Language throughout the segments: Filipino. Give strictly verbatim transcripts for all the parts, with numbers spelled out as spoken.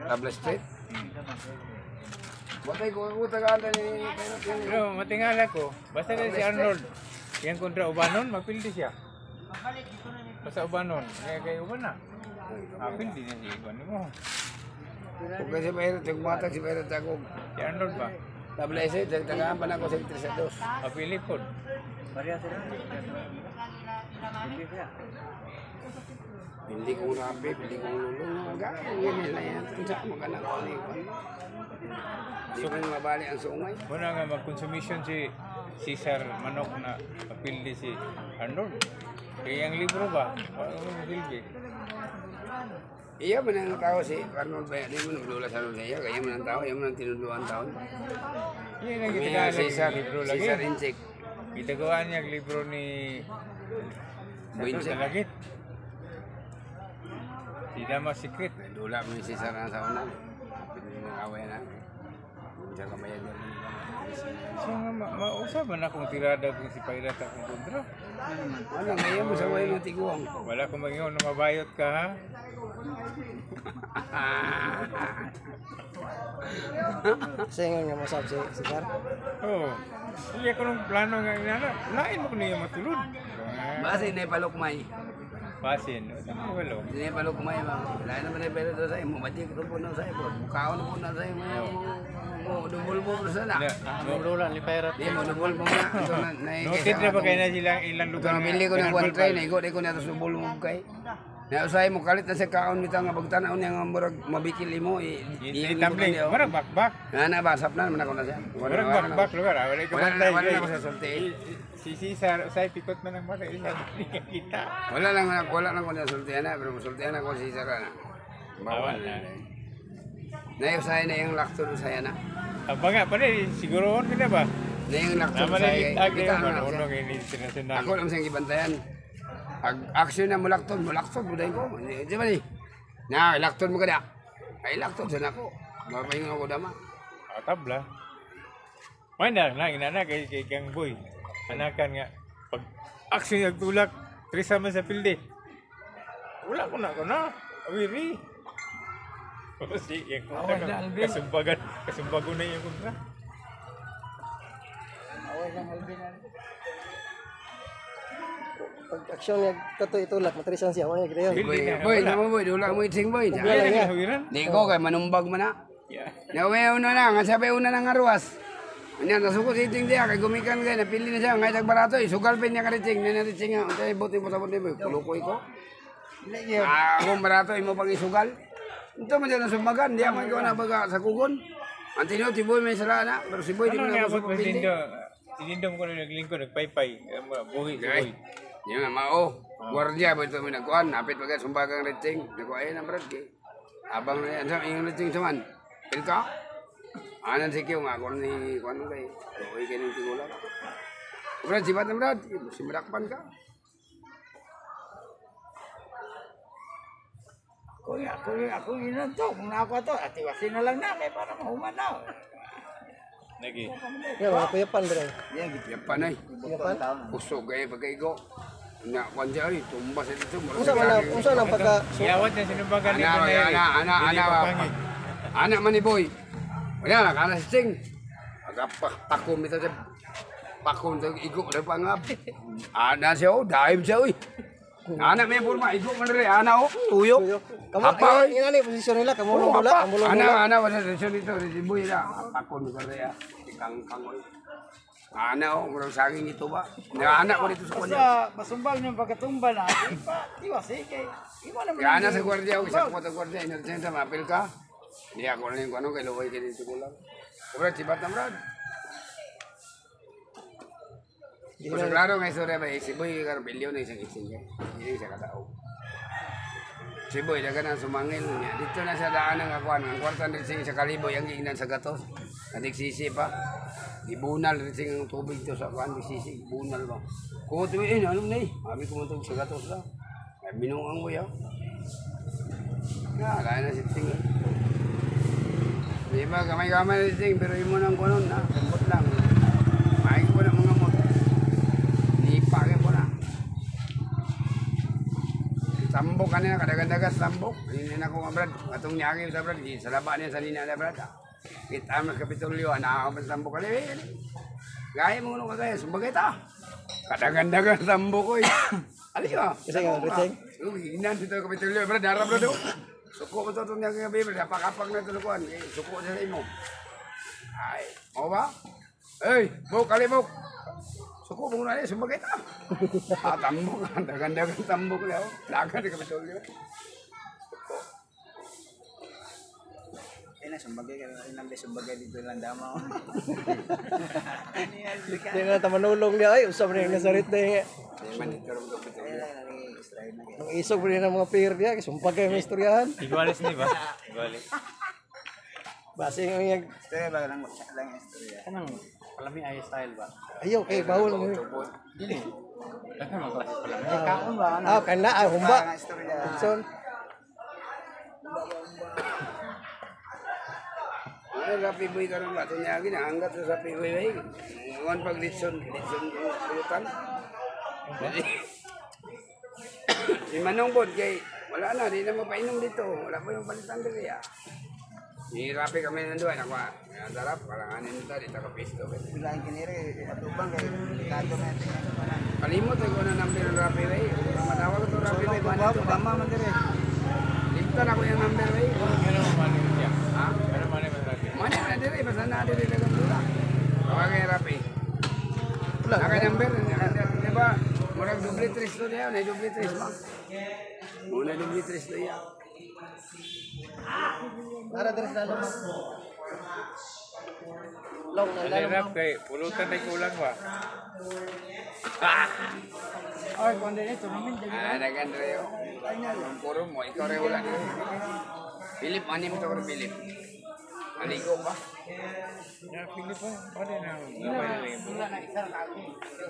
Tabla Street. Batay ko ko tagaan ni Pero matingala ko, basta na si Arnold, yang kontra Ubanon, mapildi siya. Basta Ubanon, kaya kay Uban na. Mapildi niya si Uban mo. Kung kasi mayroon, yung matag si mayroon ako. Si Arnold ba? Tabla Street, tagaan pa na ako sa tres a dos. Mapili po. Hindi ko rabi, hindi ko lulong. Gagawin nila yan. Kung saan maganak ko ni Juan. Hindi mo mabali ang sungay. Muna nga mag-consumption si Cesar Manok na mapildi si Arnold. Kaya ang libro ba? Wala mo mapildi. Iya man ang tao si Arnold Baya. Di mo nagdula sa Arnold Baya. Kaya man ang tao, iya man ang tinuluan taon. Yan ang Kaya gitagawa Cesar, ng libro lagi. Cesar Inchik. Gitagawa niya ang libro ni Buinse. Dalagit. Si Dama Secret. Dula mo yung Cesar na sa una. Pwede mo away na. Diyan ka maya dyan. So nga, ma mausa ba na kung tirada kung si Pairat akong kontra? Ano, ngayon mo sa way ng tiguang. Wala kong mag-iwan na mabayot ka ha? Singon nga masab si Cesar. Oo. Hindi ako nung plano nga inana. Lain mo ko niya matulod. Basi na ipalukmay. Pasin. Ano walo? Hindi na ipalukmay ba? Lain naman na ipalukmay sa iyo. Mabatik ito po na sa iyo. Mukaon po na sa iyo. Mo dumul mo po sa na. Lula ni Pairat. Di mo dumul mo na. Ito na naikay. Noted na ba kayo na silang ilang Ito lugar na bili ko ng one tray na igo. Di ko na ito subul mo kay. Nausay mo kalit na sa kaon nito nga pagtanaw niya nga murag mabikil mo. Itambling. Marag bakbak. Na basap na naman ako na siya. Marag bakbak lugar. Wala ka Wala na bantay. wala na ako sa sulti. Si Cesar, usay pikot man ng mga isa. Kita. Wala lang na wala lang ko na sultihan na pero sultihan ako si Sara na. Bawal na. Nausay na yung lakto saya na. Aba nga, pare, siguro ka na ba? Na yung lakto Naman saya. ang itag Kita na ano yun, na unong siya. ini international. Ako lang siyang ibantayan. Ag action na mulakton, mulakton buday ko. Di ba ni? Na lakton mo kada. Ay lakton sa nako. Mapahinga ako dama. Ah, tabla. Mana na inana kay kay Kang Boy. Anakan nga pag action yung tulak, trisa man sa pilde. Wala ko na ko na. Awiri. Kasi yung kasumbagan, kasumbago na yung kontra. Pag aksyon niya kato itulak matrisan siya wala gid yun. Boy, boy, naman boy, dula mo iting boy. Wala nga hawiran. Di ko kay manumbag man na. Yeah. Nawe una na, nga sabi una nang arwas. Anya nasuko si iting dia kay gumikan kay napili na siya ngay tag barato, isugal pin niya ka riting, na riting nga. Untay buti mo sa buti boy, kulukoy ko. Ah, ako barato imo pang isugal. Ito man dyan sumbagan, di man ko na baga sa kugon. Antino ti boy may sala na, pero si boy di Ano man nga ako po sa pili. Sindo? Sinindom ko na naglingkod, nagpaypay. Buhi, buhi. Yan nga mao. Guardia ba ito may nagkuhan, napit pagkat sumbagang riting. Nagkuhan na brad kay. Abang na yan, sa iyong riting saman. Pilka? Anan si Kiyo nga, kung ni kuhan mo kay. Uy kayo ng tigulang. Brad, sibat na brad. Simrakpan ka. Ako ako ako inan to, kung ako to, atiwasin na lang namin para mahuman na. Lagi. Ya mga kuyapan dire. Yan gitu. Yan panay. Kuyapan. Usog kaya pagkaigo. Nga, kuhan siya ay, tumbas ito. Unsa man na unsa nang pagka Iyawat na sinumbagan ni Ana, Kanay. ana, ana, ana, ana, ana man ni boy. Wala na, kana si Ching. Agapak, pakum ito siya. Pakum ito, igo na pangap. Ana siya, oh, daim siya, uy. Ana may pulma, igo man rin, ana, oh, tuyo. Kamu Apa, oy. ingani posisyon nila kamu Oh, bola, apa? ang bulong Ana, bola. ana, wala sa dito, si boy na. Pakum ito rin, ikang kangoy. Ana, oh, murang saging ito ba? Ana ko dito sa kanya. Sa masumbal niyo pagkatumba na, ipa, tiwasi kay. Imo naman. Kaya ana sa gwardiya, isa ko sa gwardiya, inertiyan sa mapil ka. Hindi ako na yung ano, kay Luway ka dito ko lang. Brad, sibat na brad. Kung sa klaro nga istorya ba, si Boy Carpilio na isang ising ka. Hindi siya katao. Si Boy, daga na sumangil niya. Dito na sa daan ng akuan. Ang kwartan rin sing sa kaliboy, ang gignan sa gatos. Nadiksisi pa. Ibunal rin sing ang tubig to sa akuan. Diksisi, ibunal ba. Kung ito eh, ano na eh. Sabi ko matog sa gatos lang. Ay, binuang mo yaw. Kaya na si Ting. Di ba, kamay-kamay na si Ting, pero yung mo nang kunon na. Lambot lang. Maing ko na mga mot. Ipake ko na. Sambok ka kanina kadagan-dagas tambok. Hindi na ko brad. Atong nyagi sa brad. Sa laba niya sa linya na brad. Kita mas kapitulyo ana ako tambok kali. Gaya mo nung kagaya sumbagay ta. Kadagan-dagas tambok ko. Ali ka. Kasi nga, Richeng. Inan dito kapitulyo brad. Darap brad. Suko mo to itong nyagi gabi brad. Napakapag na tulukuan. Suko sa imo. Ay, mau ba? Eh, buk kali buk. Suko mo na niya, sumbagay ta. Ah, tambok. Dagan-dagan tambok niya. Dagan di kapitulyo. Eh, na, sumbagay ka. Inang sumbagay dito lang dama. Hindi nga tamanulong niya. Ay, usap na yung nasarit na yung Manito rin kapitulyo. Nung isog rin ng mga peer niya. Sumpag kayo may istoryahan. Iguales ni ba? Iguales. Base yung yung... Istorya ba lang lang istorya? Anong palami ay style ba? Ayaw, kay bawal mo. Dili. Dakan mo ba? Kaon ba? Ah, kana, ah, humba. Ang istorya. Son. Ay, rapi boy karon ba to niya gina anggat sa rapi boy boy. Ngon pag litson, litson pulutan. Si Manong Bod kay wala na, di na mapainom dito. Wala pa yung palitan dito ya. Ni rapi kami nandoon ako. Ang darap parang anin nito dito ka pisto. Bilang kiniri atubang kay kato na tingnan. Kalimot ko na number ng rapi boy. Matawag ko to rapi boy man Ba ito. tama man dire. Limtan ako yung number boy. Ano man niya? Ha? Ano man niya man Mana na dire basta na dire lang dula. Tawag kay rapi. Naka number, di ba? Murag dubli tres to niya, na dubli tres ba? Muna dubli tres to niya. Para din sa lalo. Long na lalo. Hirap kay pulutan ay kulang ba? Ay, kundi nito namin Ah, nagan reo. Puro mo, ikaw reo wala dito. Philip, anim to ko Philip. Maligo ba? Ya, Philip pa. Pwede na. Wala na isa lagi.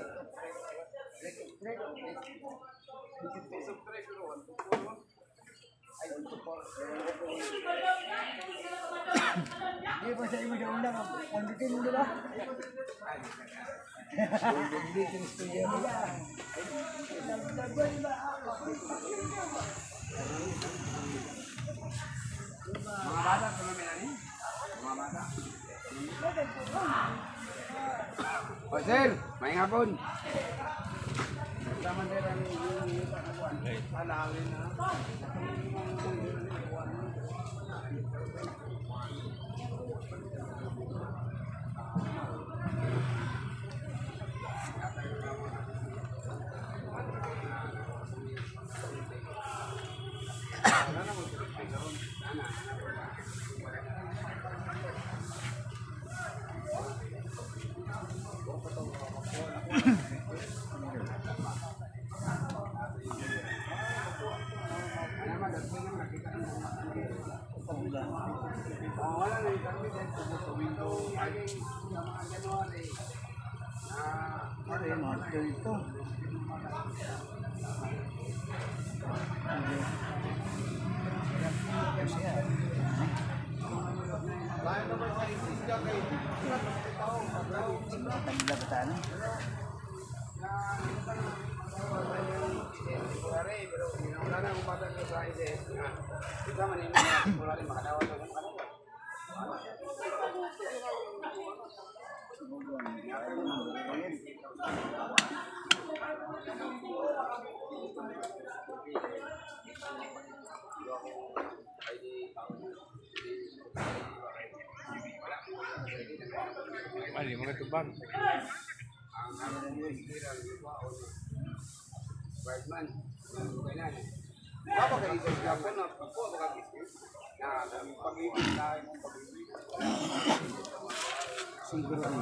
Di ba sa imo sa undang ang bitin mo ba? Dubli tres to niya. Mga bata, kung namin ani? Mga bata. O sir, may ngapon. Sama din ang alawin na. Mali mo katubang. Batman, kailan? Apa kayo sa Japan na po baka business? Na pag-ibig tayo, pag-ibig. Siguro ano.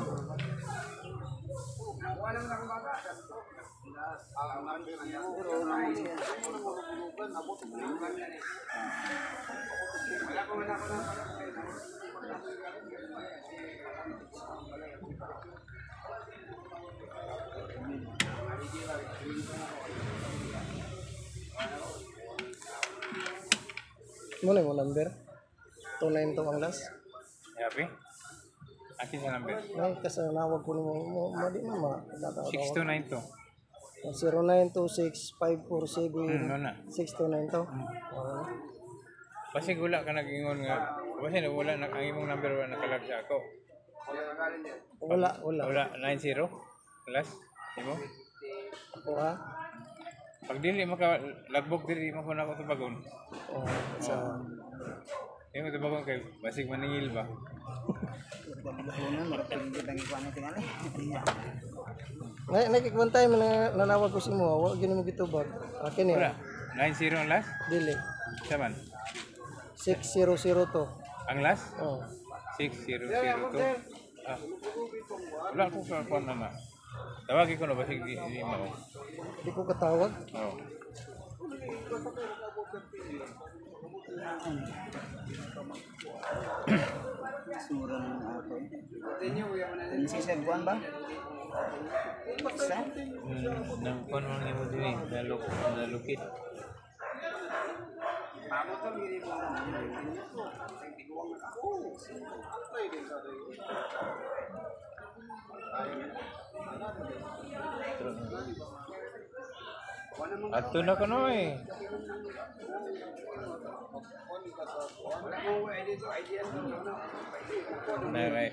Wala lang ang bata. Ang number niya. Wala ko na ako na. Muna yung number. Tunay nito ang last. Yapi? Akin sa number. Nang kasi nawag ko mo mo mo di mo ma. six two nine two. zero nine two six five four Hmm, seven no na. six two nine to. Oo. Kasi wala ka nag-ingon nga. Kasi na wala na ang imong number wala nakalag sa ako. Wala, wala. Wala nine zero. Last. Imo. Ako ha. Pag dili maka lagbog dili mo ko na ako tubagon. Oo. Sa Imo tubagon kay basig maningil ba. Bulan marapin kita ng ikuan natin ano. na nakikwan time na nanawag ko si mo, wa gyud mo gitubag. Akin Wala. ya. nine zero ang last. Dili. Saman. six zero zero to. Ang last Oh. six zero zero two. Ah. Wala ko ka kuan na. Tawagin ko na basig di, di mo. Di ko katawag. Oh. Sura ng ako. Ini si Seguan ba? Isa? Hmm, nang kuan mo nimo dili naluk nalukit. Ato na ko no eh. Nah, right.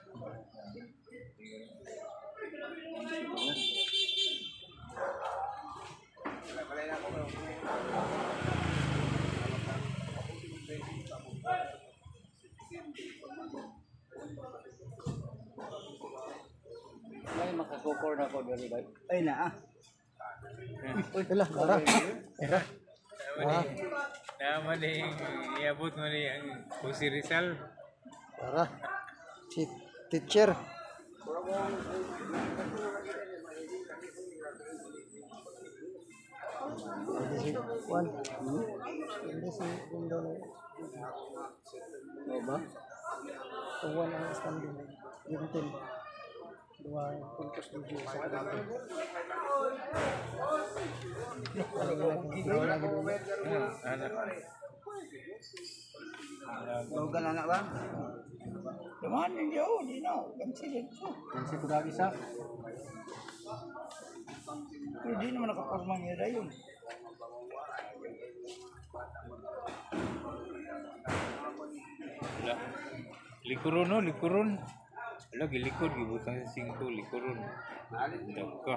May makakukor na ko dali ba? Ay na ah. Uy, pila, ara. Era. Ah, Naman yung iabot mo ni ang Jose Rizal. ara. Si teacher. Ini si Juan. Ini si Bundo. Oh ba? Juan ang standing. Gintin. Dua puntos tujuh sa kanila. Wala lagi dulu. Anak. Logan anak ba? Cuman yung jauh di no, kansilid ko. Yang si Kudagi sa. Pero di naman nakaporma niya na yun. Wala. Likuron no, likuron. Wala, gilikod, gibutang sa singko, likuron. Dagka.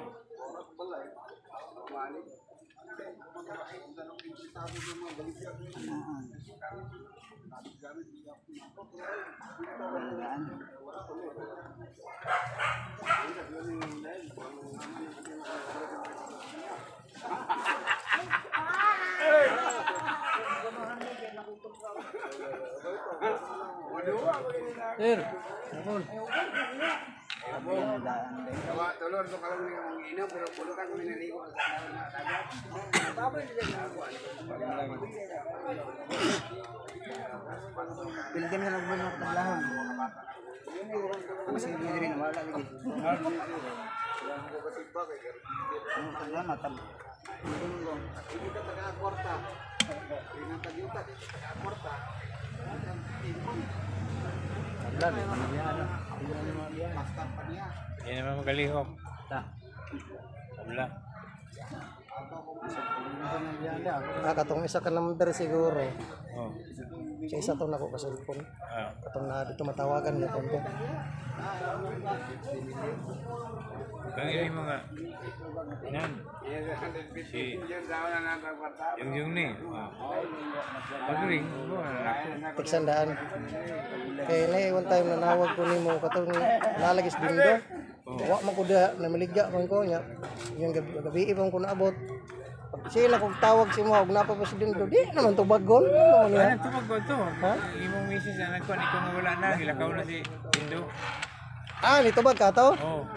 Sir, Apol. Tawa tulor to kalau ni ang ina pero pulo ka kung naligo sa dagat. Pilgam na lang mo ng taglahon. Ang sige rin wala lagi. Ang taglahon matab. Hindi ka taga kwarta. Ina tagyuta taga kwarta. Wala, may panabihan. Master pa niya. Yan naman magalihok. Ta. Wala. Ah, katong isa ka number siguro. Oh. Sa isa to nako ka cellphone. Ah. Katong na dito matawagan ni konto. Kang ini mga yan. Si yung yung ni. Ah. Pagring mo ako. Tiksandaan. Kay na one time na nawag ko nimo katong nalagis dindo. Wa man ko da na maligya man ko nya. Yung gabi, gabi ibang ko naabot. Pag sila kog tawag si mo og napa pa si dindo, di naman to bagon. Ano man Ano yan? to magbo to? Ha? Imong misis na nagkuan ikaw nga wala na, gilakaw na si Indo. Ah, nito ba ka to? Oh.